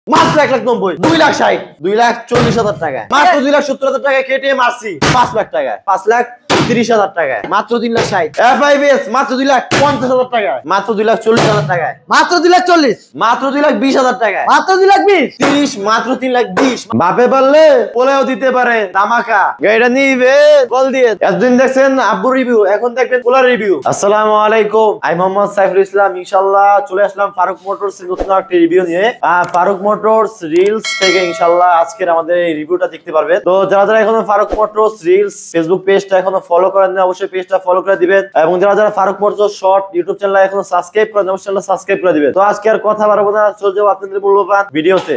মাত্র 1,90,000 2,60,000 2,40,000 টাকা মাত্র 2,70,000 টাকা কেটিএম আরসি 5 লাখ টাকা 5,30,000 টাকা মাত্র 3,60,000 এফআইবিএস মাত্র 2,50,000 টাকা মাত্র 2,40,000 টাকা মাত্র 2,40,000 মাত্র 2,20,000 টাকা মাত্র 2,20,000 30 মাত্র 3,20,000 বাপে বললে পোলেও দিতে পারে ধামাকা গাড়িটা নিবে কল দিয়ে এতদিন দেখছেন আব্বু রিভিউ এখন দেখবেন পোলার রিভিউ আসসালামু আলাইকুম আমি মোহাম্মদ সাইফুল ইসলাম ইনশাআল্লাহ চলে আসলাম ফারুক মোটরস এর নতুন একটা রিভিউ নিয়ে ফারুক মোটরস রিলস থেকে ইনশাআল্লাহ আজকের আমাদের এই রিভিউটা দেখতে পারবেন তো যারা যারা এখনো ফারুক মোটরস রিলস ফেসবুক পেজটা এখনো ফলো করেন না অবশ্যই পেজটা ফলো করে দিবেন এবং যারা যারা Faruk Motors short YouTube channel এখনো সাবস্ক্রাইব করেন অবশ্যই চ্যানেলটা সাবস্ক্রাইব করে দিবেন তো আজকে আর কথা বাড়াবো না চলে যাবো আপনাদের মূল্যবান ভিডিওতে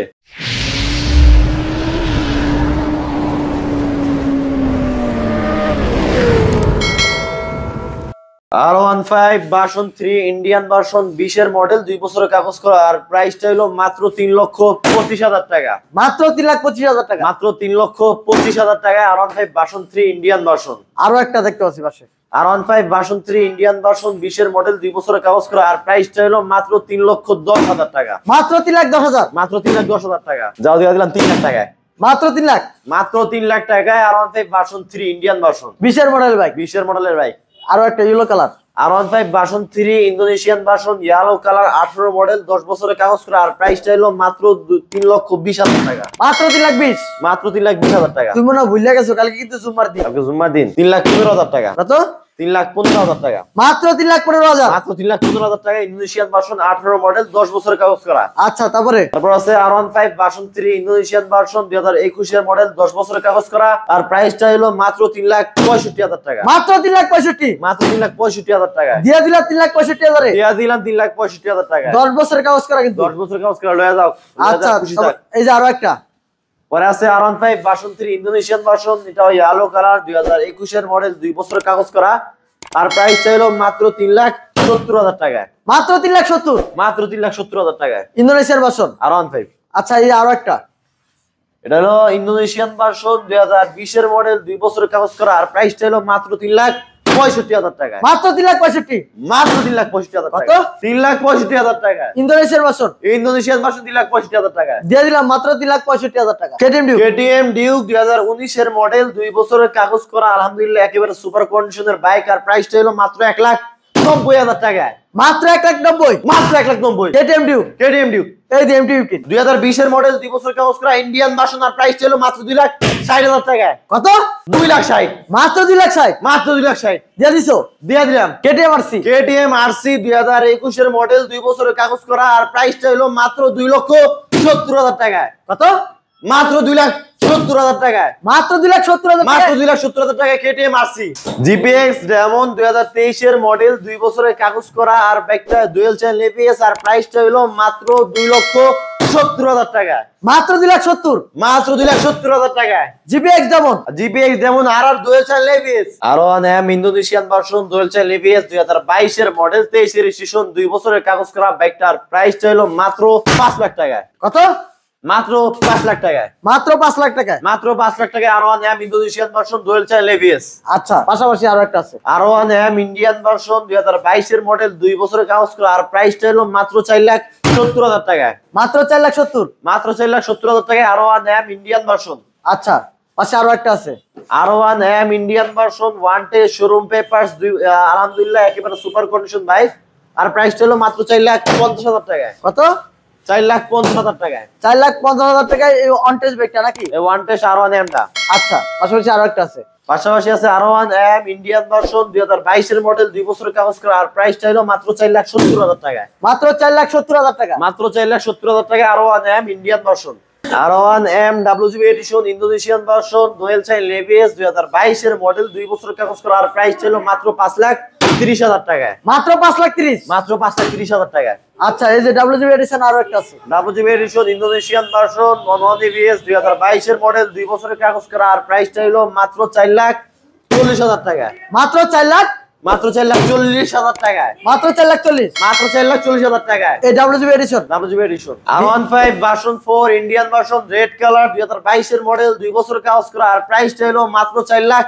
R15 ভার্সন 3 ইন্ডিয়ান ভার্সন 20 এর মডেল 2 বছরের কাগজ করা আর প্রাইসটা হলো মাত্র 3,25,000 টাকা মাত্র 3,25,000 টাকা মাত্র 3,25,000 টাকা R15 ভার্সন 3 ইন্ডিয়ান ভার্সন আরো একটা দেখতে পাচ্ছি পাশে R15 ভার্সন 3 ইন্ডিয়ান ভার্সন 20 এর মডেল 2 বছরের কাগজ করা আর প্রাইসটা হলো মাত্র 3,10,000 টাকা মাত্র 3,10,000 মাত্র 3,10,000 টাকা যাও দিয়ে দিলাম 3 লাখ টাকা মাত্র 3 লাখ মাত্র 3 লাখ টাকায় R15 ভার্সন 3 ইন্ডিয়ান ভার্সন 20 এর মডেল বাইক 20 এর মডেলের বাইক আরো একটা yellow colour R15 version 3 Indonesian version yellow colour 18 model 10 বছরের কাগজ করা আর প্রাইসটা হলো মাত্র 3,20,000 টাকা মাত্র 3,20,000 মাত্র 3,20,000 টাকা তুমি মনে ভুলে গেছো কালকে কিন্তু জুম্মার দিন কালকে জুম্মার দিন 3,15,000 টাকা কত 3,15,000 টাকা মাত্র 3,15,000 মাত্র 3,15,000 টাকা ইন্দোনেশিয়ান ভার্সন 18 মডেল 10 বছরের কাগজ করা আচ্ছা তারপর আছে R15 ভার্সন 3 ইন্দোনেশিয়ান ভার্সন 2021 এর মডেল 10 বছরের কাগজ করা আর প্রাইসটা হলো মাত্র 3,65,000 টাকা মাত্র 3,65,000 মাত্র 3,65,000 টাকা দিয়ে দিলা 3,65,000 দিয়া দিলাম 3,65,000 টাকা 10 বছরের কাগজ করা কিন্তু 10 বছরের কাগজ করা লয়ে যাও আচ্ছা এই যে আরো একটা পরে আছে R15 ভার্সন 3 ইন্দোনেশিয়ান ভার্সন এটা ইয়েলো কালার 2021 এর মডেল 2 বছরের কাগজ করা আর প্রাইস চাইলো মাত্র 3,70,000 টাকা মাত্র 3,70,000 মাত্র 3,70,000 টাকা ইন্দোনেশিয়ার ভার্সন R15 আচ্ছা এই আরো একটা এটা হলো ইন্দোনেশিয়ান ভার্সন 2020 এর মডেল 2 বছরের কাগজ করা আর প্রাইস চাইলো মাত্র 3,65,000 টাকা মাত্র 3,65,000 মাত্র 3,65,000 টাকা কত 3,65,000 টাকা ইন্দোনেশিয়ার ভার্সন ইন্দোনেশিয়ান ভার্সন 3,65,000 টাকা দিয়ে দিলাম মাত্র 3,65,000 টাকা কেটিএম ডিউক 2019 এর মডেল 2 বছরের কাগজ করা আলহামদুলিল্লাহ একেবারে সুপার কন্ডিশনের বাইক আর প্রাইসটা হলো মাত্র 1,90,000 টাকা মাত্র 1,90,000 মাত্র 1,90,000 কেটিএম ডিউক এই যে MT-15 2020 এর মডেল 2 বছরের কাগজ করা ইন্ডিয়ান ভার্সন আর প্রাইস হলো মাত্র 2,60,000 টাকা কত 2,60,000 মাত্র 2,60,000 মাত্র 2,60,000 দিয়ে দিছো দিয়ে দিলাম কেটিএম আরসি 2021 এর মডেল 2 বছরের কাগজ করা আর প্রাইসটা হলো মাত্র 2,70,000 টাকা কত মাত্র 2,70,000 টাকা মাত্র 2,70,000 মাত্র 2,70,000 টাকা কেটিএম আরসি জিপিএক্স ডায়মন্ড 2023 এর মডেল 2 বছরের কাগজ করা আর বাইকটা ডুয়াল চ্যানেল এবিএস আর প্রাইসটা হলো মাত্র 2,70,000 টাকা মাত্র 2,70,000 মাত্র 2,70,000 টাকা জিপিএক্স যেমন আর ডুয়াল চ্যানেল এবিএস আরো নাম Indonesian version dual channel ABS 2022 এর মডেল 23 এর রেজিস্ট্রেশন 2 বছরের কাগজ করা বাইকটার প্রাইসটা হলো মাত্র 5 লাখ টাকা কত মাত্র 5 লাখ টাকা মাত্র 5 লাখ টাকা মাত্র 5 লাখ টাকা আরো নাম Indonesian version dual channel ABS আচ্ছা পাশাপাশি আরো একটা আছে আরো নাম ইন্ডিয়ান ভার্সন 2022 এর মডেল 2 বছরের কাগজ করা আর প্রাইসটা হলো মাত্র 4,70,000 টাকা মাত্র 4,70,000 মাত্র 4,70,000 টাকা আরো নাম ইন্ডিয়ান ভার্সন আচ্ছা পাশে আরো একটা আছে আরো নাম ইন্ডিয়ান ভার্সন ওয়ান টে শোরুম পেপারস আলহামদুলিল্লাহ একেবারে সুপার কন্ডিশন বাইক আর প্রাইসটা হলো মাত্র 4,50,000 টাকা কত 4,50,000 টাকা 4,50,000 টাকায় এই অন টেস্ট বাইকটা নাকি এই ওয়ান টেস্ট আর ওয়ান এমটা আচ্ছা পাশাপাশি আরো একটা আছে পাশাপাশি আছে আরো ওয়ান এম ইন্ডিয়ান ভার্সন 2022 এর মডেল 2 বছরের কাগজ করা আর প্রাইসটা হলো মাত্র 4,70,000 টাকা মাত্র 4,70,000 টাকা মাত্র 4,70,000 টাকা আরো ওয়ান এম ইন্ডিয়ান ভার্সন আরো one M WGB edition Indonesian version dual channel ABS 2022 এর মডেল 2 বছরের কাগজ করা আর প্রাইস ছিল মাত্র 5,30,000 টাকা মাত্র 5,30,000 মাত্র 5,30,000 টাকা আচ্ছা এই যে ডাব্লিউজিবি এডিশন আরো একটা আছে WGB edition Indonesian version non ABS 2022 এর মডেল 2 বছরের কাগজ করা আর প্রাইসটা হলো মাত্র 4,40,000 টাকা মাত্র 4 লাখ মাত্র 4,40,000 টাকা মাত্র 4,40,000 মাত্র 4,40,000 টাকা এই WGB edition R15 version 4 Indian version red colour 2022 এর মডেল 2 বছরের কাগজ করা আর প্রাইসটা হলো মাত্র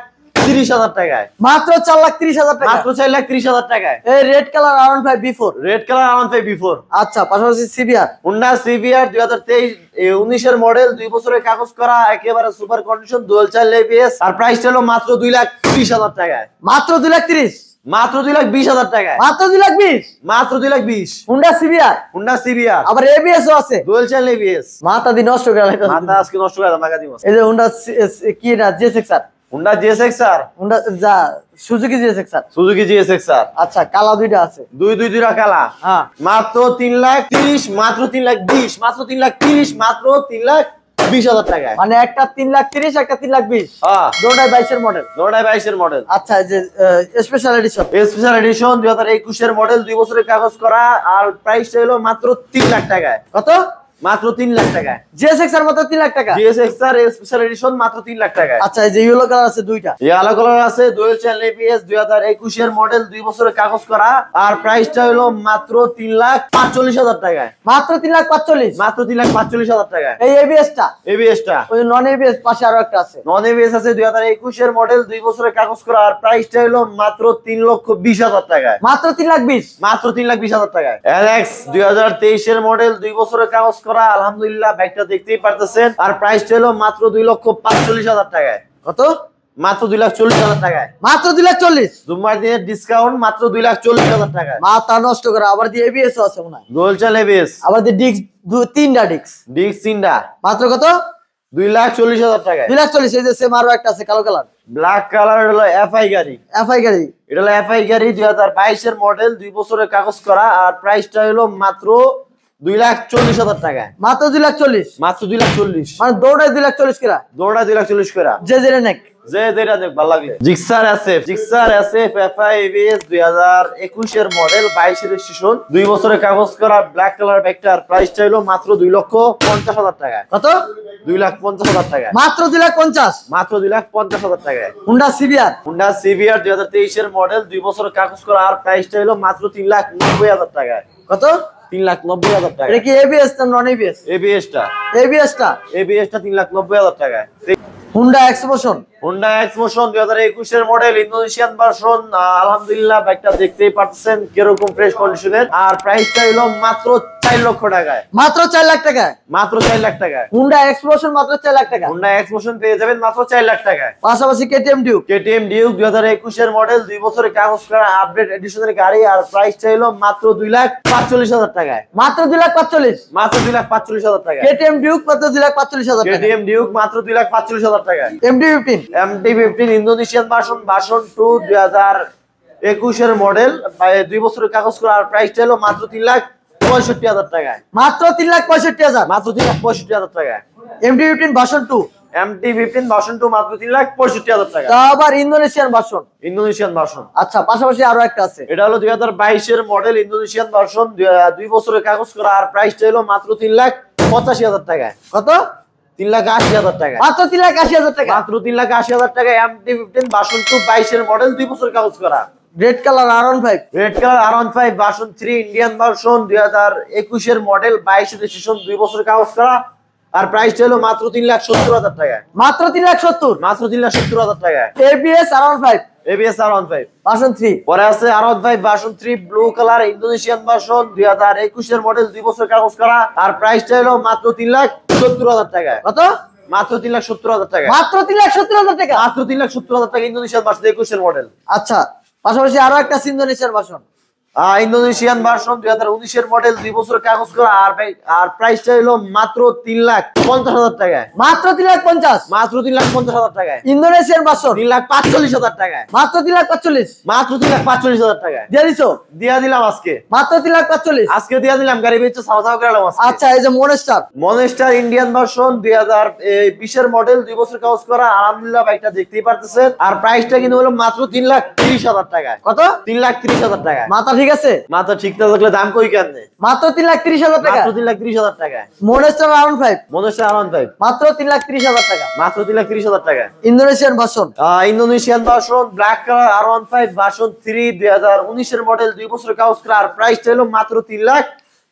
30,000 টাকায়। মাত্র 4,30,000 টাকা। মাত্র 4,30,000 টাকায়। এই red colour R15 B4। Red colour R15 B4। আচ্ছা, পাশাপাশি সিবিআর। Honda CBR 2023 19 এর মডেল, 2 বছরের কাগজ করা, একেবারে super condition, dual child ABS। আর প্রাইসটা হলো মাত্র 2,30,000 টাকায়। মাত্র 2,30,000। মাত্র 2,20,000 টাকায়। মাত্র 2,20,000। মাত্র 2,20,000। Honda CBR. Honda CBR আবার এবিএস ও আছে। Dual child ABS। মাথা দি নষ্ট করে লাইতা। মাথা আজকে নষ্ট করে টাকা দিব। এই যে হুন্ডা কি এটা GSX-R। Honda GSX-R। হুন্ডা যা সুজুকি GSX-R। Suzuki GSX-R। আচ্ছা, কালা দুইটা আছে। দুইটা কালা। হ্যাঁ। মাত্র 3,30,000, মাত্র 3,20,000, মাত্র 3,30,000, মাত্র 3,20,000 টাকায়। মানে একটা 3,30,000, একটা 3,20,000। হ্যাঁ, দুটোই 22 এর মডেল। 2022 এর মডেল। আচ্ছা, এই যে স্পেশাল এডিশন। স্পেশাল এডিশন 2021 এর মডেল, 2 বছরের কাগজ করা, আর প্রাইসটা হলো মাত্র 3 লাখ টাকায়। কত? মাত্র 3 লাখ টাকায়। GSX-R মাত্র 3 লাখ টাকা। GSX-R স্পেশাল এডিশন মাত্র 3 লাখ টাকায়। আচ্ছা, এই যে ইয়েলো কালার আছে দুইটা। ইয়ালো কালার আছে, ডুয়াল চ্যানেল ABS, 2021 এর মডেল, 2 বছরের কাগজ করা, আর প্রাইসটা হলো মাত্র 3,45,000 টাকায়। মাত্র 3,45,000। মাত্র 3,45,000 টাকায়। এই এবিএস টা। ABS টা ওই নন এবিএস পাশে আরো একটা আছে। নন ABS আছে, 2021 এর মডেল, 2 বছরের কাগজ করা, আর প্রাইসটা হলো মাত্র 3,20,000 টাকায়। মাত্র 3,20,000। মাত্র 3,20,000 টাকায়। LX 2023 এর মডেল, 2 বছরের কাগজ করা, আলহামদুলিল্লাহ বাইকটা দেখতেই পারতেছেন, আর প্রাইসটা হলো মাত্র 2,45,000 টাকায়। কত? মাত্র 2,40,000 টাকায়। মাত্র 2,40,000। জুম্মার দিনের ডিসকাউন্ট মাত্র 2,40,000 টাকায়। মাথা নষ্ট করে। আবার দিয়ে এবিএস ও আছে মনে হয়। ডুয়াল চ্যানেল ABS, আবার দিয়ে ডিস্ক তিনটা ডিস্ক। ডিক্স সিন্ডা মাত্র কত? 2,40,000 টাকায়। 2,40,000। এই যে সেম আরো একটা আছে কালো কালার। ব্ল্যাক কালার হলো FI গাড়ি। এফআই গাড়ি। এটা হলো FI গাড়ি, 2022 এর মডেল, 2 বছরের কাগজ করা, আর প্রাইসটা হলো মাত্র 2,40,000 টাকায়। মাত্র 2,40,000। মাত্র 2,40,000। মানে দৌড়ায় 2,40,000 কিরা। দৌড়া 2,40,000 করে। যে জেরে নেক। যে যেটা দেখ ভালো লাগলে। জিক্সার SF FI ABS 2021 এর মডেল, 22 এর রেজিস্ট্রেশন, 2 বছরের কাগজ করা, ব্ল্যাক কালার বাইকটার প্রাইসটা হলো মাত্র 2,50,000 টাকায়। কত? 2,50,000 টাকায়। মাত্র 2,50,000। মাত্র 2,50,000 টাকায়। Honda CBR. Honda CBR 2023 এর মডেল, 2 বছরের কাগজ করা, আর প্রাইসটা হলো মাত্র 3,90,000 টাকায়। কত? 3,90,000 টাকা। এটা কি এবিএস না নন এবিএস? ABS টা এবিএস টা। 3,90,000 টাকায়। হুন্ডা এক্সপোশন। Honda X-Motion 2021 এর মডেল, ইন্দোনেশিয়ান ভার্সন, আলহামদুলিল্লাহ বাইকটা দেখতেই পাচ্ছেন কিরকম ফ্রেশ কন্ডিশনের, আর প্রাইসটা হলো মাত্র 4 লক্ষ টাকায়। মাত্র 4 লাখ টাকায়। মাত্র 4 লাখ টাকায়। হুন্ডা এক্সপোশন মাত্র 4 লাখ টাকা। Honda X-Motion পেয়ে যাবেন মাত্র 4 লাখ টাকায়। পাশাপাশি কেটিএম ডিউক। KTM Duke 2021 এর মডেল, 2 বছরের কাগজ করা, আপডেট এডিশনের গাড়ি, আর প্রাইসটা হলো মাত্র 2,45,000 টাকায়। মাত্র 2,45,000। মাত্র 2,45,000 টাকায়। কেটিএম ডিউক মাত্র 2,45,000 টাকা। KTM Duke মাত্র 2,45,000 টাকায়। MT-15। MT-15 ইন্দোনেশিয়ান ভার্সন 2 2021 এর মডেল, 2 বছরের কাগজ করা, আর প্রাইসটা হলো মাত্র 3,65,000 টাকায়। মাত্র 3,65,000। মাত্র 3,65,000 টাকায়। MT-15 version 2। MT-15 ভার্সন 2 মাত্র 3,65,000 টাকা। তা আবার ইন্দোনেশিয়ান ভার্সন। Indonesian version. আচ্ছা, পাশাপাশি আরো একটা আছে। এটা হলো 2022 এর মডেল, ইন্দোনেশিয়ান ভার্সন, 2 বছরের কাগজ করা, আর প্রাইসটা হলো মাত্র 3,85,000 টাকায়। কত? 3,80,000 টাকা। মাত্র 3,80,000 টাকা। মাত্র 3,80,000 টাকা। MT-15 ভার্সন 2 22 এর মডেল, 2 বছরের কাগজ করা। Red colour R15। Red colour R15 version 3 Indian version, 2021 এর মডেল, 22 এর রেজিস্ট্রেশন, 2 বছরের কাগজ করা, আর প্রাইসটা হলো মাত্র 3,70,000 টাকা। মাত্র 3,70,000। মাত্র 3,70,000 টাকা। ABS R15 ABS R15 version 3। পরে আছে R15 version 3 blue colour, Indonesian version, 2021 এর মডেল, 2 বছরের কাগজ করা, আর প্রাইসটা হলো মাত্র 3,70,000 টাকা। কত? মাত্র 3,70,000 টাকা। মাত্র 3,70,000 টাকা। মাত্র 3,70,000 টাকা। ইন্দোনেশিয়ান ভার্সন 21 এর মডেল। আচ্ছা, পাশাপাশি আরো একটা ইন্দোনেশিয়ান ভার্সন। ইন্দোনেশিয়ান ভার্সন 2019 এর মডেল, 2 বছরের কাগজ করা, আর প্রাইসটা হলো মাত্র 3,50,000 টাকা। মাত্র 3,50,000। মাত্র 3,50,000 টাকা। ইন্দোনেশিয়ান ভার্সন 3,45,000 টাকা। মাত্র 3,45,000। মাত্র 3,45,000 টাকা। দিয়ে দিছো? দিয়া দিলাম আজকে। মাত্র 3,45,000। আজকে দিয়া দিলাম, গাড়ি বেচে সাওয়া করে আজকে। আচ্ছা, এই যে মনস্টার। মনস্টার ইন্ডিয়ান ভার্সন 2020 এর মডেল, 2 বছর কাগজ করা, আলহামদুলিল্লাহ বাইকটা দেখতেই পারতেছেন, আর প্রাইসটা কিন্তু হলো মাত্র 3,30,000 টাকা। কত? 3,30,000 টাকা। মাথা ঠিক আছে? মাথা ঠিক না থাকলে দাম কই কেন? মাত্র 3,30,000 টাকা। মাত্র 3,30,000 টাকা। মনস্টার R15 মনস্টার R15 মাত্র 3,30,000 টাকা। মাত্র 3,30,000 টাকা। Indonesian version. Indonesian version black colour R15 version 3 2019 এর মডেল, 2 বছরের কাগজ করা, আর প্রাইসটা হলো মাত্র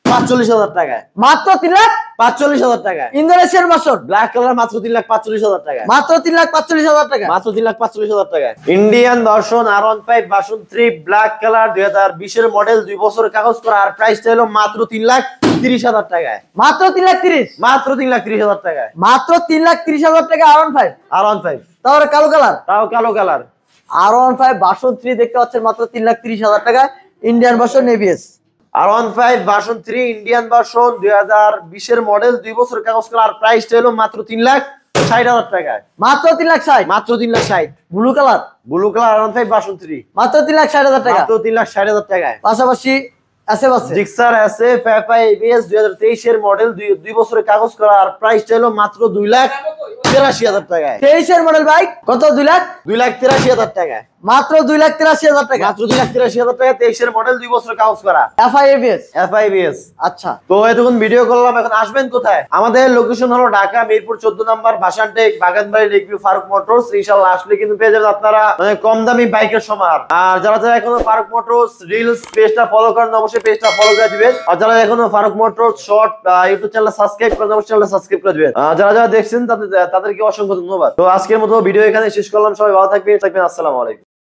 45,000 টাকায়। মাত্র 45,000 টাকায়। ইন্দোনেশিয়ান ভার্সন ব্ল্যাক কালার মাত্র 3,45,000 টাকায়। মাত্র 3,45,000 টাকা। মাত্র 3,45,000 টাকায়। Indian version R15 version 3 black colour 2020 এর মডেল 2 বছরের কাগজ করা আর প্রাইসটা হলো মাত্র 3,30,000 টাকায়। মাত্র 3,30,000 মাত্র 3,30,000 টাকায়। মাত্র 3,30,000 টাকা R15 R15 তারপরে কালো কালার তাও কালো কালার। R15 ভার্সন 3 দেখতে পাচ্ছেন মাত্র 3,30,000 টাকা Indian version ABS. R15 version 3 Indian version 2020 এর মডেল 2 বছরের কাগজ করা আর প্রাইসটা হলো মাত্র 3,60,000 টাকায়। মাত্র 3,60,000 মাত্র 3,60,000। Blue colour blue colour R15 version 3 মাত্র 3,60,000 টাকা। মাত্র 3,60,000 টাকায়। পাশাপাশি এসএফ আছে জিক্সার আছে FFI ABS 2023 এর মডেল 2 বছরের কাগজ করা আর প্রাইসটা হলো মাত্র 2,83,000 টাকায়। 23 এর মডেল বাইক কত 2 লাখ 2,83,000 টাকায়। মাত্র 2,83,000 টাকা। মাত্র 2,83,000 টাকা 23 এর মডেল 2 বছরের কাগজ করা এফআই এবিএস। FFI ABS। আচ্ছা তো এতক্ষণ ভিডিও করলাম, এখন আসবেন কোথায়? আমাদের লোকেশন হলো ঢাকা মিরপুর 14 নাম্বার বাসানটেক বাগানবাড়ি লেকভিউ ফারুক মোটরস। ইনশাআল্লাহ আসলে কিন্তু পেয়ে যাবেন আপনারা মানে কম দামি বাইকের সমাহার। আর যারা যারা এখনো ফারুক মোটরস রিলস পেজটা ফলো করেন অবশ্যই পেজটা ফলো করে দিবেন। আর যারা এখনো Faruk Motors short YouTube channel subscribe করেন অবশ্যই চ্যানেলটা সাবস্ক্রাইব করে দিবেন। যারা যারা দেখছেন তাদেরকে অসংখ্য ধন্যবাদ। তো আজকের মতো ভিডিও এখানে শেষ করলাম। সবাই ভালো থাকবেন। আসসালামু আলাইকুম।